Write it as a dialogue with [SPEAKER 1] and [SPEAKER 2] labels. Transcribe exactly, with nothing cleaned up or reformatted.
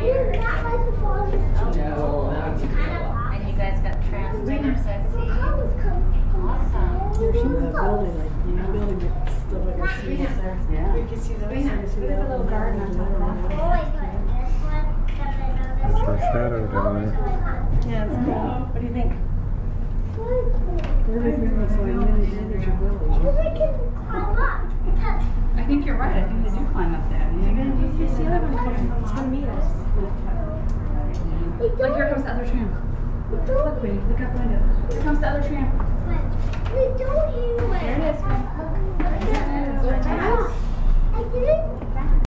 [SPEAKER 1] here.
[SPEAKER 2] No, that's
[SPEAKER 1] And you guys got transmitters, I see. Awesome.
[SPEAKER 3] There's some of that building, like, you know, building stuff like a tree up there.
[SPEAKER 2] Yeah.
[SPEAKER 3] You can see those.
[SPEAKER 4] We have a little garden on top of that.
[SPEAKER 5] It's our shadow down there.
[SPEAKER 4] Yeah, it's cool. What do you think?
[SPEAKER 3] Everything looks like mini miniature village.
[SPEAKER 4] I think you're right. I think they do climb up there. You're gonna do you see the other one coming? It's gonna meet us. Look, here comes the other tram. Look, Queenie, look out the window. Here comes the other tram.
[SPEAKER 1] We don't even.
[SPEAKER 4] There it is. Look.
[SPEAKER 1] I didn't.